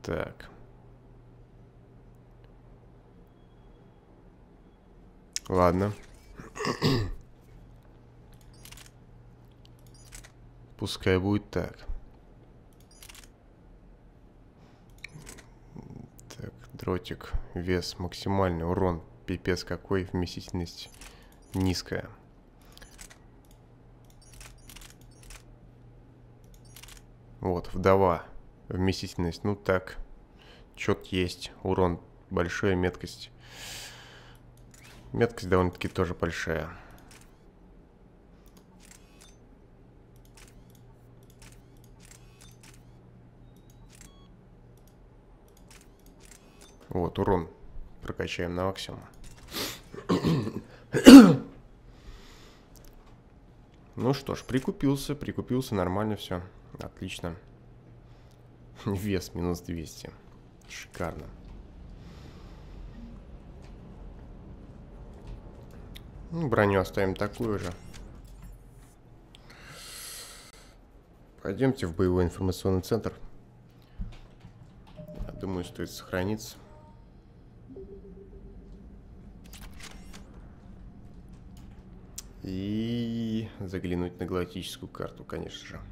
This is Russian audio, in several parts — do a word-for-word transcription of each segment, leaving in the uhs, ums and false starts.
Так. Ладно. Пускай будет так. Так, дротик. Вес максимальный. Урон. Пипец какой. Вместительность низкая. Вот, вдова. Вместительность. Ну так. Чет есть. Урон большой. Меткость. Меткость довольно-таки тоже большая. Вот, урон прокачаем на максимум. Ну что ж, прикупился, прикупился, нормально все. Отлично. Вес минус двести. Шикарно. Ну, броню оставим такую же. Пойдемте в боевой информационный центр. Я думаю, стоит сохраниться. И заглянуть на галактическую карту, конечно же.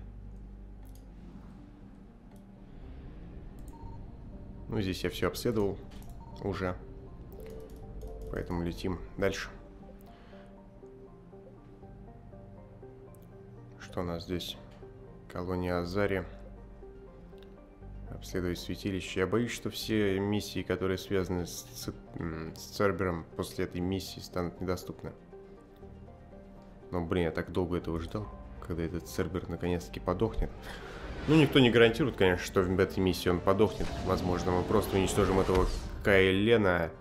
Ну, здесь я все обследовал уже. Поэтому летим дальше. Что у нас здесь? Колония Азари. Обследовать святилище. Я боюсь, что все миссии, которые связаны с, с Цербером, после этой миссии станут недоступны. Но, блин, я так долго этого ждал, когда этот Цербер наконец-таки подохнет. Ну, никто не гарантирует, конечно, что в этой миссии он подохнет. Возможно, мы просто уничтожим этого Кайлена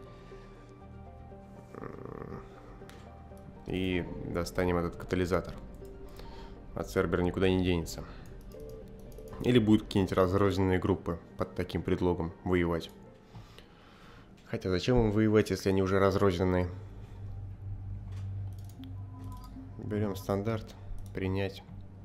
и достанем этот катализатор. А Цербер никуда не денется. Или будут какие-нибудь разрозненные группы под таким предлогом воевать. Хотя зачем им воевать, если они уже разрозненные? Берем стандарт. Принять.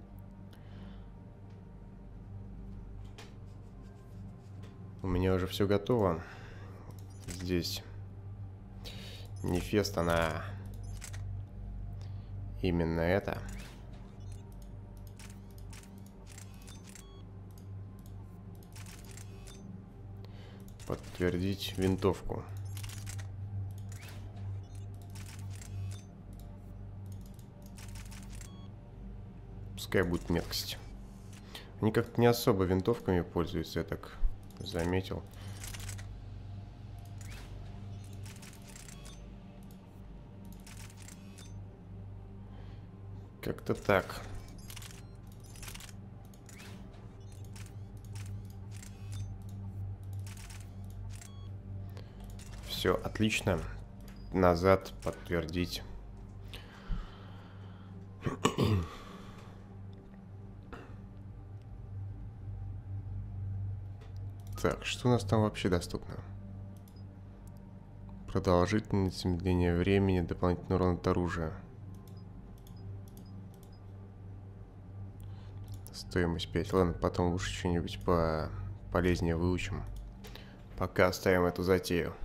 У меня уже все готово. Здесь Нефест, она именно это. Подтвердить винтовку. Пускай будет меткость. Они как-то не особо винтовками пользуются, я так заметил. Как-то так. Все, отлично. Назад подтвердить. Так, что у нас там вообще доступно? Продолжительное замедление времени, дополнительный урон от оружия. Стоимость пять. Ладно, потом лучше что-нибудь по полезнее выучим. Пока оставим эту затею.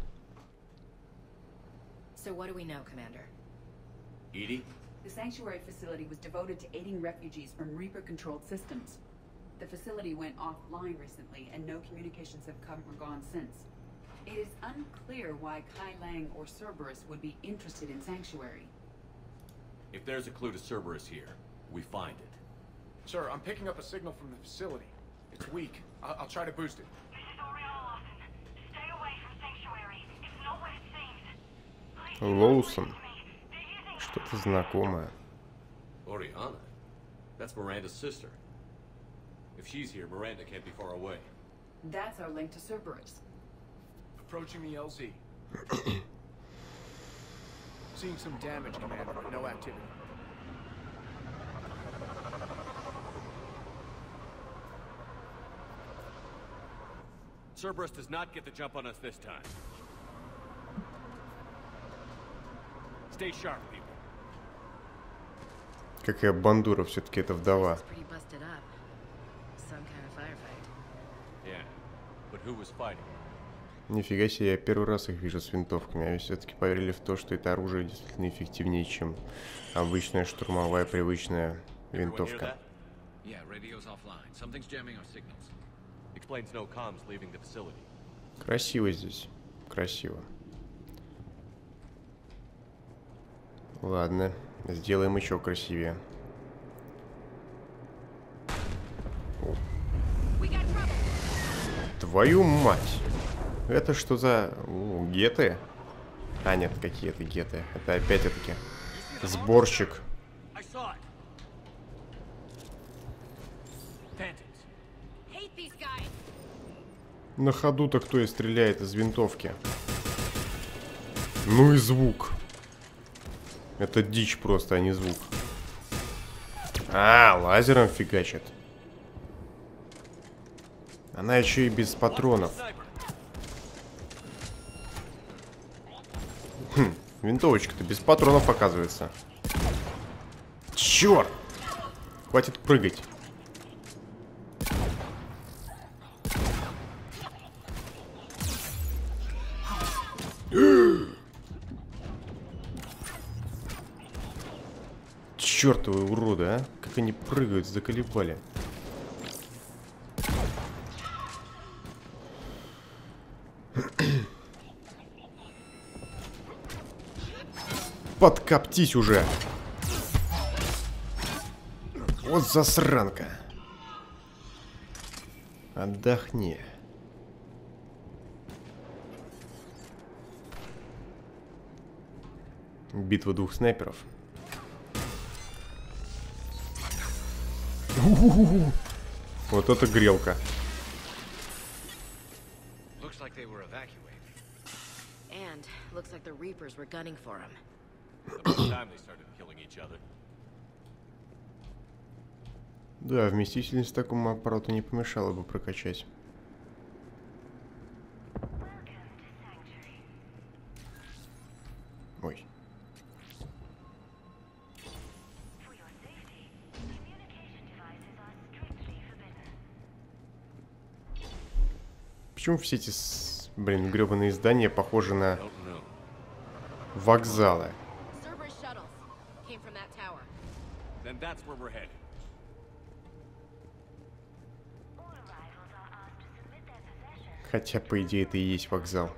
So what do we know, Commander? Edie? The sanctuary facility was devoted to aiding refugees from Reaper-controlled systems. The facility went offline recently, and no communications have come or gone since. It is unclear why Kai Lang or Cerberus would be interested in Sanctuary. If there's a clue to Cerberus here, we find it. Sir, I'm picking up a signal from the facility. It's weak. I I'll try to boost it. This is Oriana Lawson. Stay away from Sanctuary. It's not what it seems. Please, Лоусон. listen to me. They're using Что-то знакомое. Oriana? That's Miranda's sister. If she's here, Miranda can't be far away. That's our link to Cerberus. Approaching the L Z. Seeing some damage, Commander, but no activity. Cerberus does not get the jump on us this time. Stay sharp, people. Какая бандура, все-таки это вдова. It's pretty busted up. Some kind of firefight. Yeah. But who was fighting? Нифига себе, я первый раз их вижу с винтовками. А все-таки поверили в то, что это оружие действительно эффективнее, чем обычная штурмовая привычная Everyone hear винтовка. that? Yeah, radio's offline. Something's jamming our signals. Explains no comms leaving the facility. Красиво здесь. Красиво. Ладно, сделаем еще красивее. О. Твою мать! Это что за... О, геты? А, нет, какие это геты? Это опять-таки сборщик. I saw it. Phantoms. Hate these guys. На ходу-то кто и стреляет из винтовки? Ну и звук. Это дичь просто, а не звук. А, лазером фигачит. Она еще и без патронов. Хм, винтовочка-то без патронов оказывается. Черт! Хватит прыгать. Чёртовы уроды, а? Как они прыгают, заколебали. Подкоптись уже. Вот засранка. Отдохни. Битва двух снайперов. У-у-у-у. Вот это грелка. Looks like they were evacuated. And looks like the Reapers were gunning for him. About time they started killing each other. Да, вместительность такому аппарату не помешало бы прокачать. Ой. Почему все эти, с... блин, гребаные здания похожи на Don't know. вокзалы? Cerberus shuttles came from that tower. Then that's where we're headed. Хотя, по идее, это и есть вокзал.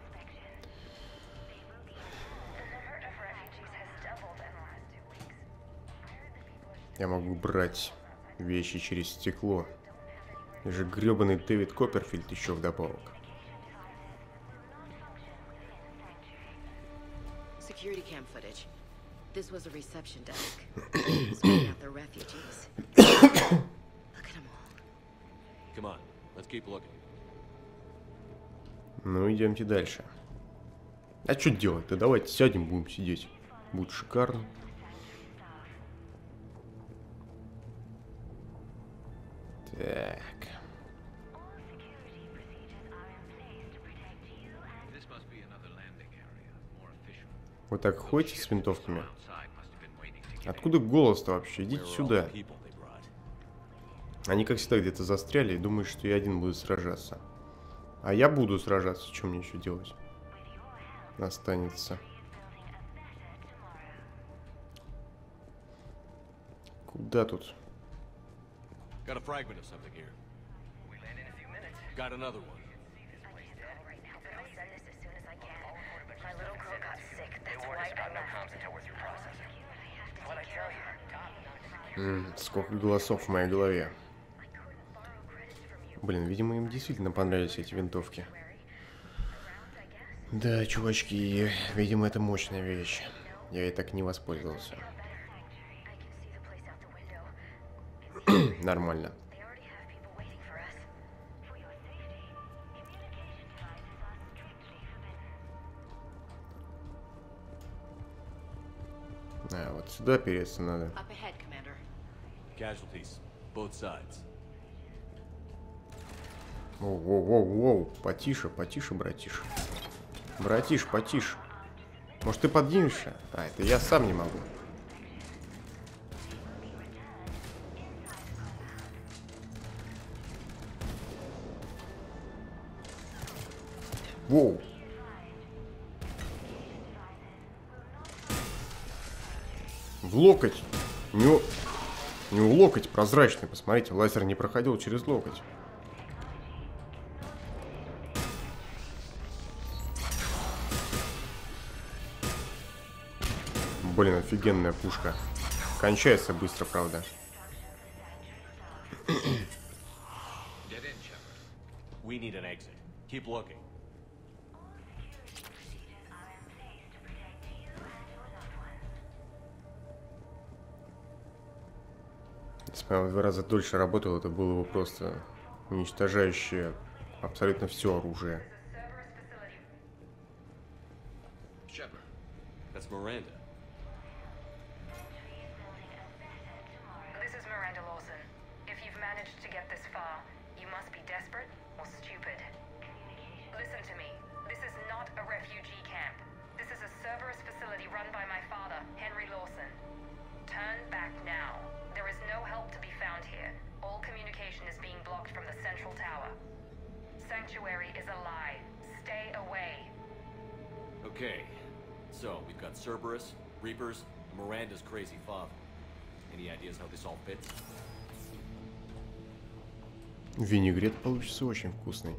Я могу брать вещи через стекло. И же гребаный Дэвид Копперфильд еще вдобавок. Security cam footage. This was a reception desk. Screening out the refugees. Look at them all. Come on, let's keep looking. Ну, идемте дальше. А что делать-то? Давайте сядем, будем сидеть. Будет шикарно. Так. This must be another landing area, more official. Вы так ходите с винтовками? Outside must have been waiting to get Откуда голос-то вообще? Идите Where are all сюда. the people they brought? Они, как всегда, где-то застряли и думают, что я один буду сражаться. А я буду сражаться. Что мне еще делать? Останется. Куда тут? Got a fragment of something here. We land in a few minutes. Got another one. My little girl got sick. That's why I'm not. comms until we're through processing. What I tell you? М, сколько голосов в моей голове. Блин, видимо, им действительно понравились эти винтовки. Да, чувачки, видимо, это мощная вещь. Я и так не воспользовался. Нормально. А, вот сюда переться надо. Up ahead, Commander. Casualties, both sides. Воу-воу-воу-воу, потише, потише, братиш. Братиш, потише. Может, ты поднимешься? А, это я сам не могу. Воу. В локоть. У него... У него локоть прозрачный. Посмотрите, лазер не проходил через локоть. Блин, офигенная пушка. Кончается быстро, правда. We need an exit. Keep looking. Если бы я в два раза дольше работал, это было бы просто уничтожающее абсолютно все оружие. Shepard. That's Miranda. This is Miranda Lawson. If you've managed to get this far, you must be desperate or stupid. Listen to me. This is not a refugee camp. This is a Cerberus facility run by my father, Henry Lawson. Turn back now. There is no help to be found here. All communication is being blocked from the central tower. Sanctuary is a lie. Stay away. Okay. So, we've got Cerberus, Reapers, and Miranda's crazy father. Any ideas how this all fits? Винегрет получится очень вкусный.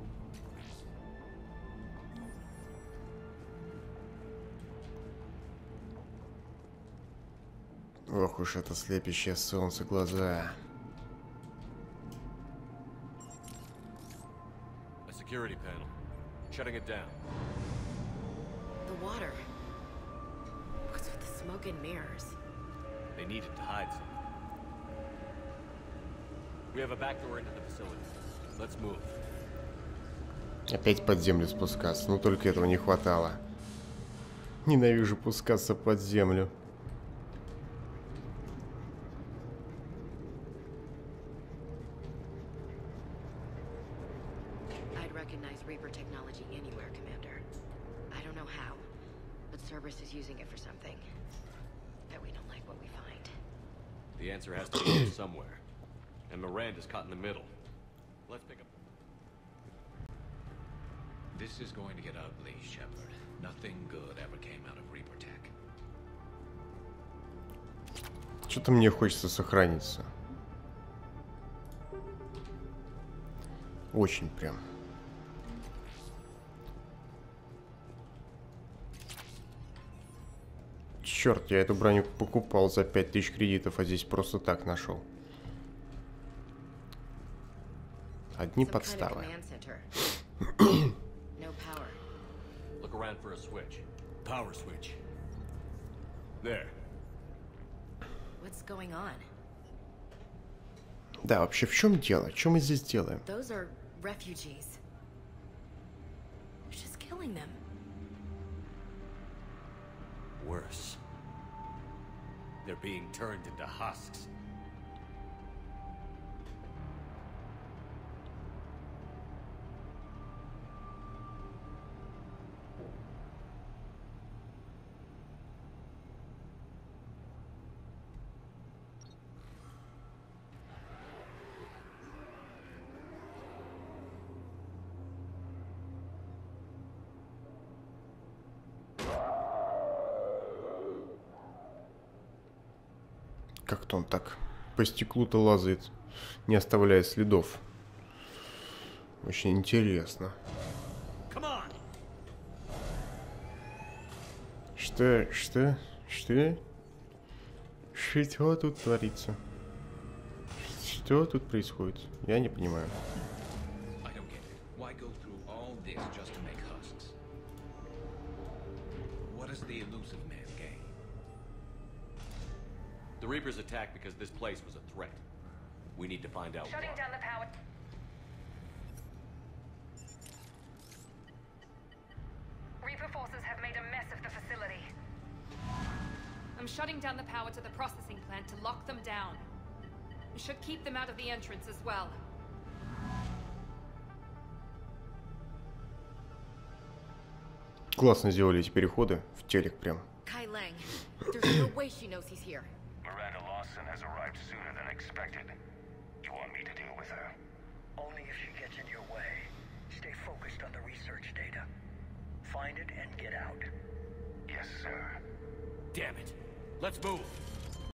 Ох уж это слепящее солнце глаза. A security panel. Shutting it down. The water. What's with the smoke and mirrors? They needed to hide something. We have a back door into the facility. Let's move. Опять под землю спускаться. Но только этого не хватало. Ненавижу пускаться под землю. I'd recognize Reaper technology anywhere, Commander. I don't know how, but Cerberus is using it for something. That we don't like what we find. The answer has to be here somewhere. And Miranda's caught in the middle. Let's pick up. This is going to get ugly, Shepard. Nothing good ever came out of Reaper Tech. Что-то мне хочется сохраниться. Очень прям. Черт, я эту броню покупал за пять тысяч кредитов, а здесь просто так нашел. Одни подставы. Look around for a switch. Power switch. There. What's going on? Да, вообще в чем дело? Что мы здесь делаем? Those are refugees. They're just killing them. Worse. They're being turned into husks. Как-то он так по стеклу-то лазает, не оставляя следов. Очень интересно. Что, что, что? Что тут творится? Что тут происходит? Я не понимаю. I don't get it. Why go through all this just to make husks? What does the elusive man gain? The Reapers attacked because this place was a threat. We need to find out Shutting why. down the power. Reaper forces have made a mess of the facility. I'm shutting down the power to the processing plant to lock them down. We should keep them out of the entrance as well. Классно сделали эти переходы в телек прям. Kai Lang. There's no way she knows he's here. Miranda Lawson has arrived sooner than expected. You want me to deal with her? Only if she gets in your way. Stay focused on the research data. find it and get out. Yes, sir. Damn it. Let's move.